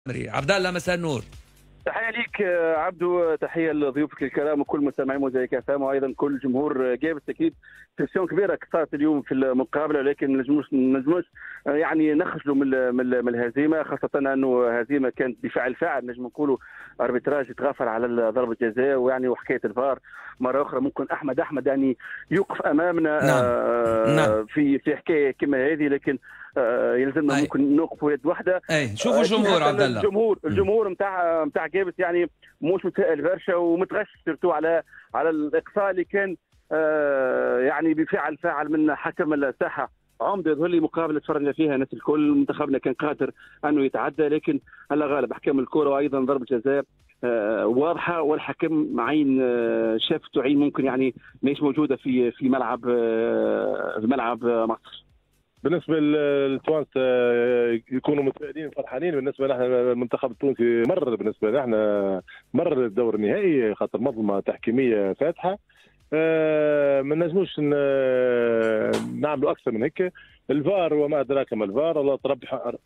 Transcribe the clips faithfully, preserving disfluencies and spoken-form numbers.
عبد الله مساء النور. تحية ليك عبدو، تحية لضيوفك الكرام وكل مستمعي موزايك اف ام وايضا كل جمهور جابس. اكيد تنسيون كبيره صارت اليوم في المقابله، ولكن ما نجموش نجموش يعني نخجلوا من من الهزيمه، خاصه انه هزيمه كانت بفعل فاعل. نجم نقولوا اربيتراج يتغافل على ضربه جزاء، ويعني وحكايه الفار مره اخرى ممكن احمد احمد يعني يوقف امامنا. نعم. آه نعم. في في حكايه كما هذه، لكن آه يلزمنا أي. ممكن نوقفوا يد واحده. اي شوفوا الجمهور عبد الله، الجمهور الجمهور نتاع نتاع جابس يعني مش متفائل برشا ومتغش سيرتو على على الاقصاء اللي كان آه يعني بفعل فاعل من حكم الساحه. عمده يظهر لي مقابله تفرجنا فيها الناس الكل، منتخبنا كان قادر انه يتعدى، لكن الله غالب احكام الكره وايضا ضربه جزاء آه واضحه، والحكم عين آه شافته عين ممكن يعني مش موجوده في في ملعب آه في ملعب آه مصر. بالنسبه للتوانسه يكونوا متفائلين وفرحانين. بالنسبه لنا المنتخب التونسي مر بالنسبه لنا مر الدور النهائي خاطر منظومه تحكيميه فاتحه. ما نجموش نعملوا اكثر من هيك. الفار وما ادراك ما الفار، الله تربي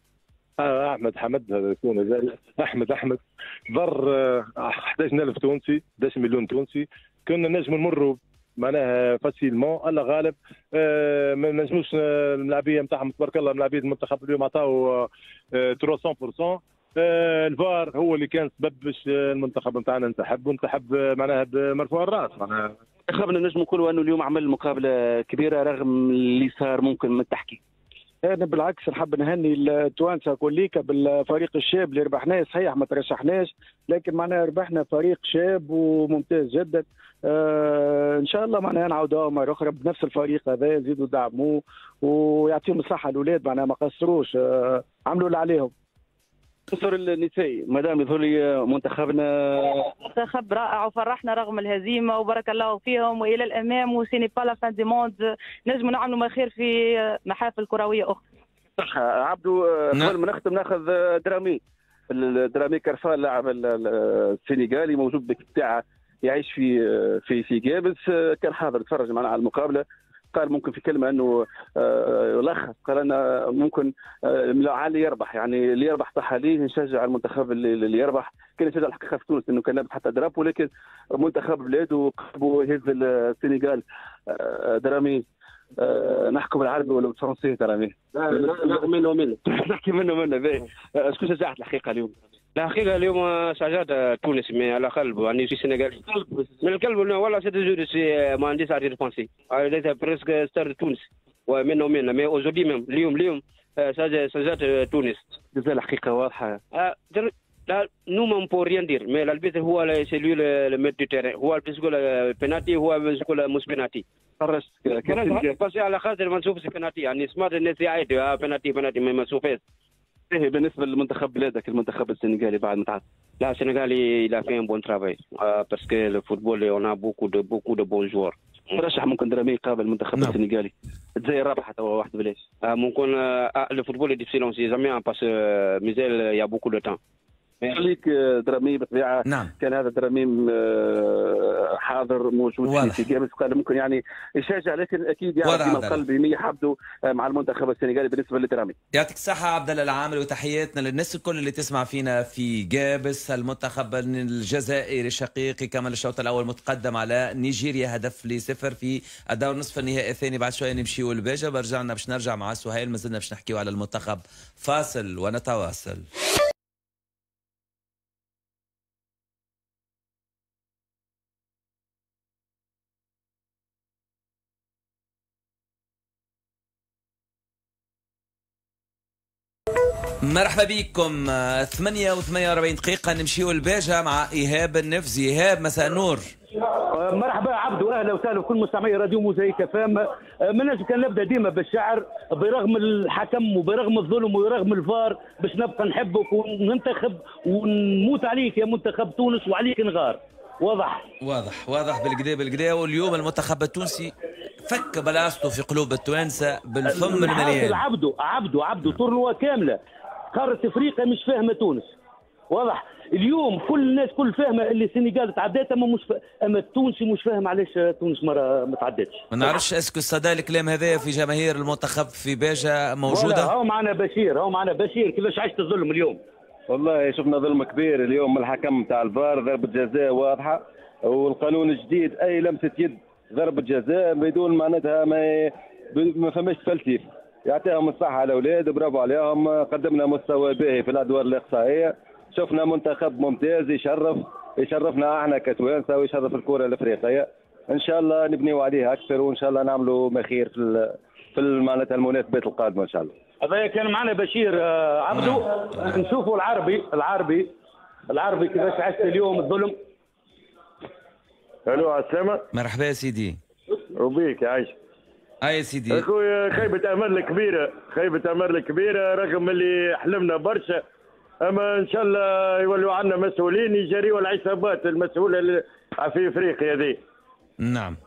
احمد حمد هذا يكون احمد احمد ضر احد عشر ألف تونسي، احد عشر مليون تونسي. كنا نجم نمروا معناها فاسيلمون. الله غالب. آه ما نجموش الملاعبيه نتاعهم تبارك الله، ملاعبيه المنتخب اليوم عطاو آه ثلاثمية بالمية. آه الفار هو اللي كان سبب باش المنتخب نتاعنا انسحب ونسحب معناها بمرفوع الراس. معناها منتخبنا نجم نقولوا انه اليوم عمل مقابله كبيره رغم اللي صار ممكن من التحكيم. انا بالعكس نحب نهني التوانسه كليكا بالفريق الشاب اللي ربحناه. صحيح ما ترشحناش، لكن معناها ربحنا فريق شاب وممتاز جدا. آه ان شاء الله معناها نعاودوها مره اخرى بنفس الفريق هذا، يزيدوا دعموه ويعطيهم الصحه الاولاد، معناها ما قصروش، آه عملوا اللي عليهم. العنصر النسائي مدام يظهر لي منتخبنا منتخب رائع وفرحنا رغم الهزيمه وبارك الله فيهم والى الامام، وسيني با لا فان دي موند، نجموا نعملوا ما خير في محافل كرويه اخرى. صح عبدو. قبل ما نختم ناخذ درامي درامي كرفان لاعب السنغالي موجود بتاعه يعيش في في في جابس، كان حاضر يتفرج معنا على المقابله. قال ممكن في كلمه انه آه لخص، قال انا ممكن آه اللي يربح، يعني اللي يربح صح ليه نشجع المنتخب اللي, اللي يربح. كان يشجع الحقيقه في تونس انه كان لابس حتى درابو، لكن منتخب بلاده قلبه يهز السنغال. آه درامي آه نحكم بالعربي ولا بالفرنسي درامي؟ لا نحكي منه ومنه نحكي منه منه باهي. شكون شجعت الحقيقه اليوم؟ الحقيقه اليوم شجعت تونس من على قلب، يعني في سنغالي من القلب. والله سيت جو سي ما عنديش عارف فرنسي، ليس بريسك ستار تونس ومنه ومنه مي اوجودي ميم اليوم اليوم شجعت تونس. جزاء الحقيقه واضحه. لا نو مون بور ريان دير، مي الاربيتر هو سيلوي لو ميت دو تيران، هو بيسكول بينالتي، هو بيسكول مش بينالتي. فرجت بس على خاطر ما نشوفش بينالتي، يعني سمعت الناس يعيطوا بينالتي بينالتي ما نشوفهاش. ايه بالنسبه للمنتخب بلادك المنتخب السنغالي بعد ما تعادل؟ لا السنغالي il a fait un bon travail euh, parce que le football on a beaucoup de beaucoup de bons joueurs. مرشح ممكن درامي يقابل المنتخب نعم. السنغالي. الجزائر رابحه توا واحد بلاش. آه ممكن آه le football est difficile on sait jamais parce que Mizel il y a beaucoup de temps. خليك درامي بطبيعه. نعم. كان هذا درامي حاضر موجود واضح. في جابس، قال ممكن يعني يشجع، لكن اكيد يعني من القلب يميح عبده مع المنتخب السنغالي بالنسبه لدرامي. يعطيك الصحه عبد الله العامل، وتحياتنا للناس الكل اللي تسمع فينا في جابس. المنتخب الجزائري الشقيق كمل الشوط الاول متقدم على نيجيريا هدف لصفر في الدور نصف النهائي الثاني. بعد شويه نمشيو لباجا، برجعنا باش نرجع مع سهيل، ما زلنا باش نحكيو على المنتخب. فاصل ونتواصل. مرحبا بكم. ثمانية وثمانية وأربعين دقيقة نمشيو لباجة مع إيهاب النفزي. إيهاب مساء النور. مرحبا عبدو، اهلا وسهلا بكل مستمعي راديو موزايك فام. من اجل كان نبدا ديما بالشعر، برغم الحكم وبرغم الظلم وبرغم الفار باش نبقى نحبك وننتخب ونموت عليك يا منتخب تونس وعليك نغار. واضح واضح واضح بالكدا بالكدا. واليوم المنتخب التونسي فك بلاصته في قلوب التوانسه بالفم المليان. عبدو عبدو عبدو تورنوا كامله قاره افريقيا مش فاهمه تونس. واضح اليوم كل الناس كل فاهمه اللي السنغال تعدات، اما مش ف... اما التونسي مش فاهم علاش تونس مره ما تعداتش. ما نعرفش اسكو صدى الكلام هذا في جماهير المنتخب في باجة موجوده؟ هو معنا بشير، هو معنا بشير كيفاش عشت الظلم اليوم. والله شفنا ظلم كبير اليوم من الحكم تاع الفار، ضربة جزاء واضحة، والقانون الجديد أي لمسة يد ضربة جزاء بدون معناتها ما ما فماش تفلسيف. يعطيهم الصحة الأولاد، برافو عليهم، قدمنا مستوى باهي في الأدوار الإقصائية، شفنا منتخب ممتاز يشرف يشرفنا احنا كتوانسة ويشرف الكرة الأفريقية. إن شاء الله نبنيو عليه أكثر، وإن شاء الله نعملوا ما خير في في معناتها المناسبات القادمة إن شاء الله. هذا كان معنا بشير عبدو. نشوفوا العربي العربي العربي كيفاش عشت اليوم الظلم. الو عسلامة. مرحبا يا سيدي. وبيك يا عايش. اي سيدي. اخويا خيبة امل كبيرة، خيبة امل كبيرة رغم اللي حلمنا برشا، اما ان شاء الله يولوا عندنا مسؤولين يجريوا العصابات المسؤولة في افريقيا هذه. نعم.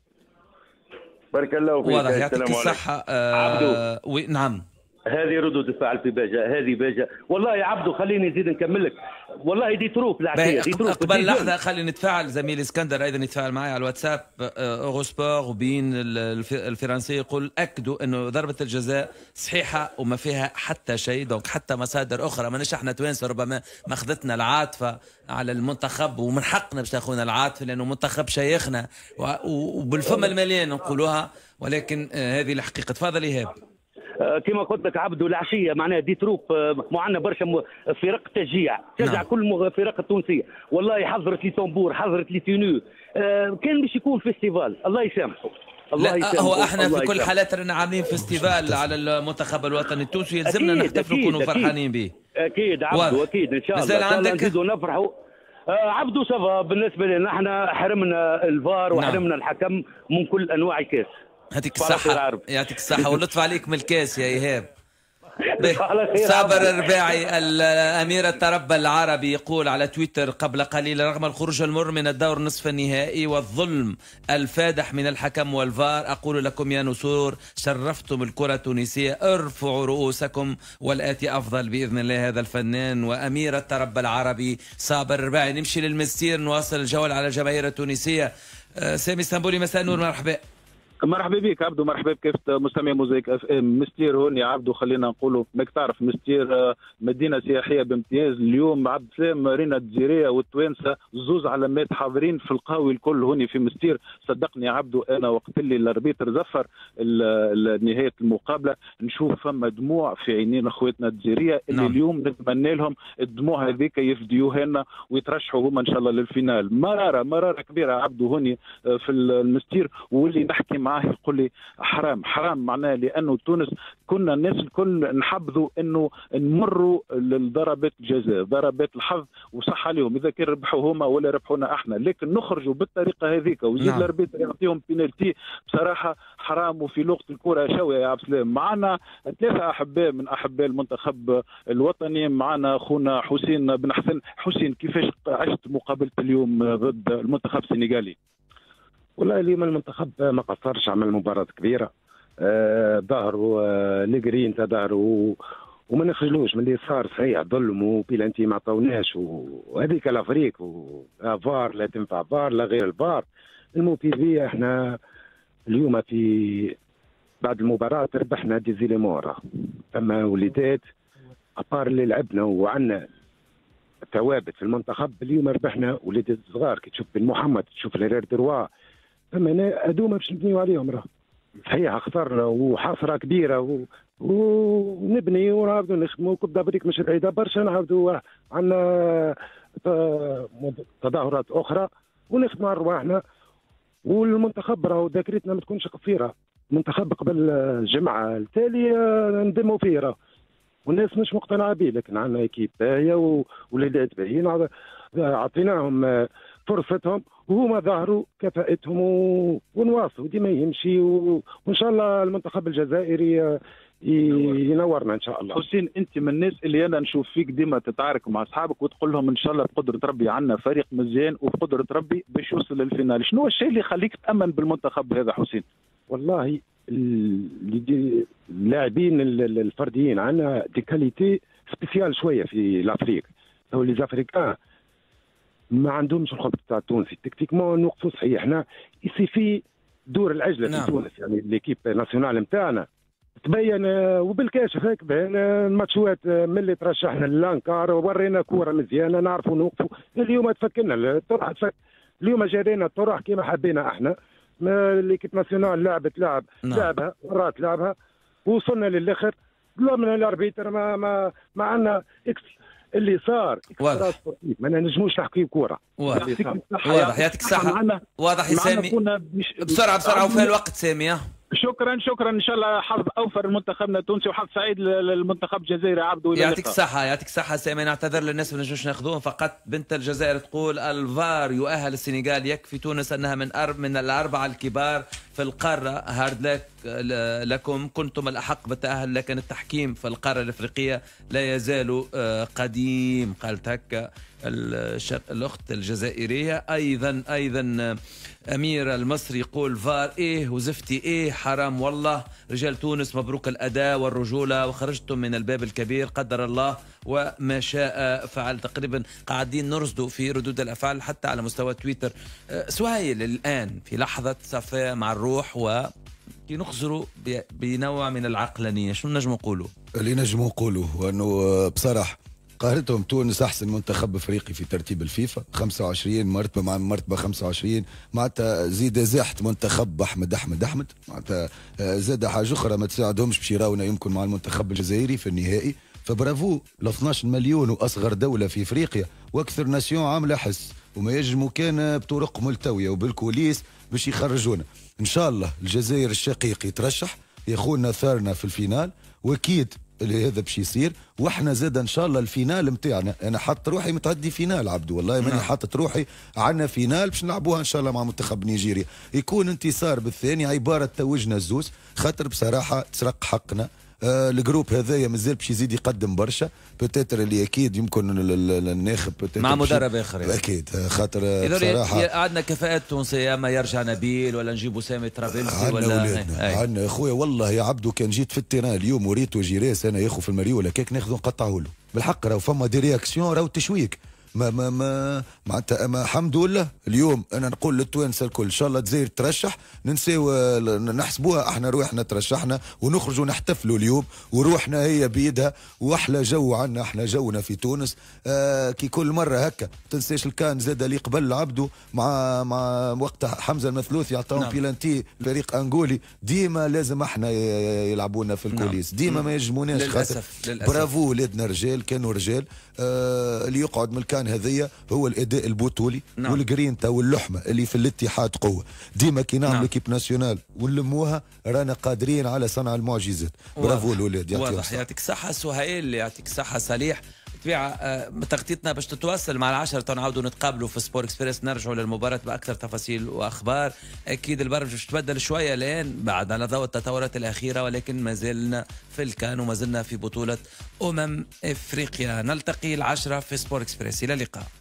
بارك الله فيك. واضح يعطيك الصحة. آه عبدو. وي نعم. هذه ردود الفعل في باجة، هذه باجة والله يا عبدو. خليني نزيد نكمل لك، والله دي تروف العشية دي تروف. قبل لحظة خلينا نتفاعل، زميلي اسكندر أيضا يتفاعل معي على الواتساب. أورو سبور وبين الفرنسي يقول أكدوا أنه ضربة الجزاء صحيحة وما فيها حتى شيء. دونك حتى مصادر أخرى ماناش احنا توانسة ربما ماخذتنا العاطفة على المنتخب، ومن حقنا باش تاخذنا العاطفة لأنه منتخب شيخنا وبالفم المليان نقولوها، ولكن هذه الحقيقة. تفضل إيهاب. كما قلت لك عبدو العشيه معناها دي تروب معنا برشا فرق تشجيع تشجع. نعم. كل الفرق التونسيه والله حضرت لي طنبور، حضرت لي تينو. آه كان باش يكون فيستيفال، الله يسامحه. الله لا هو احنا في كل حالات رانا عاملين فيستيفال على المنتخب الوطني التونسي، يلزمنا نحتفلوا ونكونوا فرحانين به. اكيد عبدو اكيد ان شاء الله. ان شاء الله نزيدوا نفرحوا. آه عبدو سافا بالنسبه لنا احنا حرمنا الفار وحرمنا نعم. الحكم من كل انواع الكاس. يعطيك الصحة، يعطيك الصحة واللطف عليك من الكاس يا إيهاب. صابر الرباعي الأمير التربى العربي يقول على تويتر قبل قليل: رغم الخروج المر من الدور نصف النهائي والظلم الفادح من الحكم والفار، أقول لكم يا نسور شرفتم الكرة التونسية، ارفعوا رؤوسكم والآتي أفضل بإذن الله. هذا الفنان وأمير التربى العربي صابر الرباعي. نمشي للمستير نواصل الجولة على الجماهير التونسية. سامي اسطنبولي مساء النور، مرحبا. مرحبا بك عبدو، مرحبا بك مستمع موزيك اف ام. مستير هون يا عبدو، خلينا نقولوا ماك تعرف مستير مدينه سياحيه بامتياز. اليوم عبد السلام رينا الجزيريه والتوانسه زوز علامات حاضرين في القهوي الكل هوني في مستير. صدقني يا عبدو انا وقت اللي الاربيتر زفر نهايه المقابله نشوف فما دموع في عينين اخواتنا الجزيريه اللي نعم. اليوم نتمنى لهم الدموع هذيك يفديوها لنا ويترشحوا هما ان شاء الله للفينال. مراره مراره كبيره عبدو هوني في المستير، واللي نحكي معاه يقول لي حرام حرام معناه، لانه تونس كنا الناس الكل نحبذوا انه نمروا لضربات الجزاء ضربات الحظ وصح عليهم اذا كان ربحوا هما ولا ربحونا احنا، لكن نخرجوا بالطريقه هذيك ويزيد نعم. الاربيتر يعطيهم بينالتي بصراحه حرام. وفي لغه الكره شويه يا عبد السلام. معنا ثلاثه احباء من احباء المنتخب الوطني، معنا اخونا حسين بن حسن. حسين كيفاش عشت مقابله اليوم ضد المنتخب السنغالي؟ والله اليوم المنتخب ما قصرش، عمل مباراة كبيرة. آه ظهروا آه لقرين تظهروا وما نخجلوش من اللي صار. صحيح ظلم وبيلانتي ما عطاوناش وهذيك الافريق وفار لا تنفع فار لا غير الفار. الموتيفية احنا اليوم في بعد المباراة ربحنا دي زيليمورا، ثم وليدات ابار اللي لعبنا وعندنا ثوابت في المنتخب. اليوم ربحنا وليدات صغار كي تشوف بن محمد، تشوف الهرير دروا، ثم هذوما باش نبنيو عليهم. راه صحيح خسرنا وحسره كبيره و... ونبني ونعاودوا نخدموا. كوب دافريك مش بعيده برشا، نعاودوا عندنا تظاهرات اخرى ونخدموا على رواحنا. والمنتخب راهو ذاكرتنا ما تكونش قصيره. المنتخب قبل الجمعه التاليه ندموا فيه راه والناس مش مقتنعه به، لكن عندنا اكيب باهيه وولادات باهيين عطيناهم فرصتهم وهما ظهروا كفاءتهم ونواصلوا ديما يمشي. وان شاء الله المنتخب الجزائري ينورنا ان شاء الله. حسين انت من الناس اللي انا نشوف فيك ديما تتعارك مع اصحابك وتقول لهم ان شاء الله بقدره ربي عندنا فريق مزيان وبقدره ربي باش يوصل للفينال. شنو هو الشيء اللي يخليك تامن بالمنتخب هذا حسين؟ والله اللاعبين الفرديين عندنا دي كاليتي سبيسيال شويه في الافريق. هو لي زافريكان ما عندهمش الخبط تاع التونسي تكتيكمون نوقفوا. صحيح احنا يسي في دور العجله نعم. في تونس يعني ليكيب ناسيونال نتاعنا تبين وبالكاشف هيك بين الماتشات ملي ترشحنا للانكار ورينا كوره مزيانه نعرفوا نوقفوا. اليوم تفكرنا الطرح تفك اليوم جرينا الطرح كما حبينا احنا. ليكيب ناسيونال لعبت لعب نعم. لعبها مرات لعبها وصلنا للاخر. لا من الاربيتر ما ما ما عندنا اكس اللي صار واضح ما نجموش نحكي كوره. واضح واضح يعطيك الصحه. واضح يا سامي. بسرعه بسرعه وفي الوقت سامي. شكرا شكرا ان شاء الله حظ اوفر لمنتخبنا التونسي وحظ سعيد للمنتخب الجزائري عبدو. يعطيك الصحة يعطيك الصحة سامي. نعتذر للناس ما نجموش ناخذوهم. فقط بنت الجزائر تقول الفار يؤهل السنغال يكفي تونس انها من أرب من الاربعة الكبار في القارة. هارد لك لكم كنتم الاحق بالتأهل لكن التحكيم في القارة الافريقية لا يزال قديم. قالت هكا الاخت الجزائريه. ايضا ايضا امير المصري يقول فار ايه وزفتي ايه حرام والله. رجال تونس مبروك الاداء والرجوله وخرجتم من الباب الكبير قدر الله وما شاء فعل. تقريبا قاعدين نرصدوا في ردود الافعال حتى على مستوى تويتر. سهيل الان في لحظه صفاء مع الروح و نخزروا بنوع من العقلانيه. شو نجم نقولوا؟ اللي نجم نقولوا انه بصراحه قهرتهم تونس احسن منتخب افريقي في ترتيب الفيفا خمسة وعشرين مرتبه مع مرتبه خمسة وعشرين. معناتها زيد زاحت منتخب احمد احمد احمد. معناتها زاد حاجه اخرى ما تساعدهمش باش يراونا يمكن مع المنتخب الجزائري في النهائي. فبرافو ل اثناش مليون واصغر دوله في افريقيا واكثر ناسيون عامله حس وما يجموا كان بطرق ملتويه وبالكوليس باش يخرجونا. ان شاء الله الجزائر الشقيق يترشح ياخذنا ثارنا في الفينال واكيد اللي هذا باش يصير. واحنا زاد ان شاء الله الفينال نتاعنا انا حاطط روحي متعدي فينال عبدو والله ماني حاطط روحي عندنا فينال باش نلعبوها ان شاء الله مع منتخب نيجيريا. يكون انتصار بالثاني عباره توجنا الزوز خاطر بصراحه تسرق حقنا. آه الجروب هذايا مازال باش يزيد يقدم برشا بوتيتر اللي اكيد يمكن الناخب مع مدرب اخر يعني. اكيد خاطر بصراحه عندنا كفاءات تونسيه ما يرجع نبيل ولا نجيبوا سامي ترافيلسي ولا عندنا يا خويا والله يا عبدو كان جيت في التيران اليوم وريتو جيريس انا ياخو في المريوله كيك ناخذ نقطعه له بالحق. راهو فما دي رياكسيون راهو تشويك ما ما ما معناتها ما الحمد لله. اليوم انا نقول للتوانسه الكل ان شاء الله الجزائر ترشح ننساو نحسبوها احنا روحنا ترشحنا ونخرجوا نحتفلوا اليوم وروحنا هي بيدها. واحلى جو عنا احنا جونا في تونس آه كي كل مره هكا. تنساش الكان زاد اللي قبل عبده مع مع وقت حمزه المثلوث يعطيهم نعم. بيلانتي فريق انغولي ديما لازم احنا يلعبونا في الكوليس نعم. ديما ما يجموناش للاسف, للأسف. برافو ولادنا رجال كانوا رجال. آه اللي يقعد من الكان هذيا هو الاداء البطولي نعم. والجرينتا واللحمه اللي في الاتحاد قوه. ديما كي نعمل نعم. كيب ناسيونال ونلموها رانا قادرين على صنع المعجزات. برافو الاولاد واضح. يعطيك الصحه سهيل يعطيك الصحه صليح. طبيعة تغطيتنا باش تتواصل مع العشرة تنعودوا نتقابلوا في سبور اكسبريس نرجعوا للمباراة بأكثر تفاصيل وأخبار. أكيد البرنامج باش تبدل شوية الآن بعد على ضوء التطورات الأخيرة ولكن ما زلنا في الكان وما زلنا في بطولة أمم إفريقيا. نلتقي العشرة في سبور اكسبريس. إلى اللقاء.